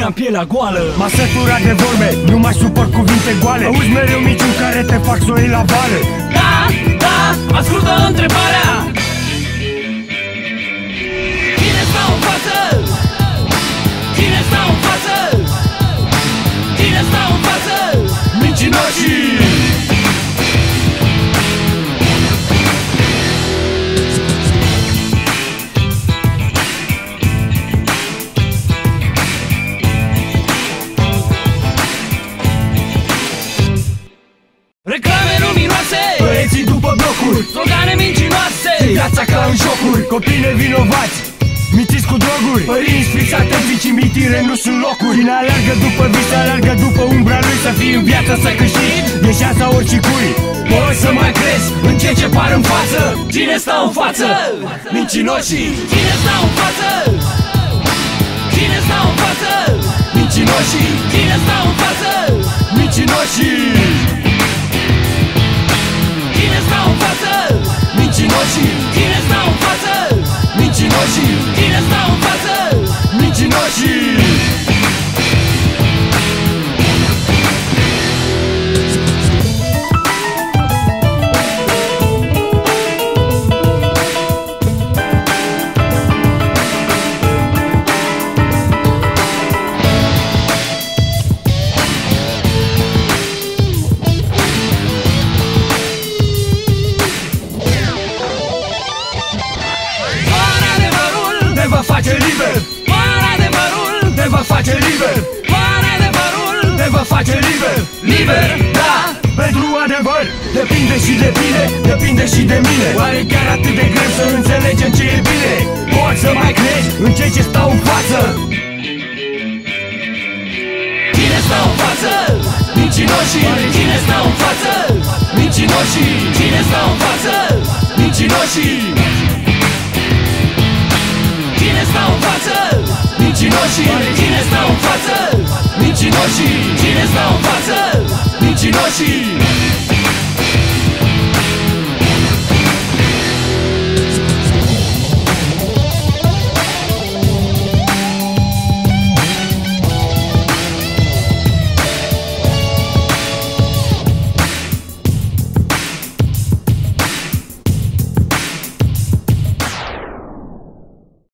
minciuna în pielea goală. M-a săturat de vorbe, nu mai supăr cuvinte goale. Auzi mereu minciuni care te fac să o iei la vale. Da, da, ascultă întrebarea. Cine stau în față? Cine stau în față? Cine stau în față? Mincinoșii! Reclame luminoase, Băieții după blocuri, slogane mincinoase, viața ca în jocuri, copii nevinovați, mințiți cu droguri, părinți fixate, zici imitire, nu sunt locuri. Cine alergă după vis, alergă după umbra lui. Să fii în viață, să câștigi, e șansa oricui. Poți să mai crezi în ceea ce par în față. cine stau în față? Mincinoșii, Cine stau în față? Cine stau în față? mincinoșii, Cine stau în față? mincinoșii, Cine stau în față? mincinoșii, Cine stau în față? mincinoșii, Cine stau în față? mincinoșii. Te va face liber, Doar adevărul te va face liber, Doar adevărul te va face liber. Liber, da. Pentru adevăr depinde și de tine, depinde și de mine. Oare chiar atât de greu să înțelegem ce e bine? Poți să mai crezi în cei ce stau în față. Cine stau în față? Mincinoșii, Cine stau în față? mincinoșii, Cine stau în față? mincinoșii, Cine stau în față? mincinoșii, Cine stau în față? mincinoșii, Cine stau în față? mincinoșii.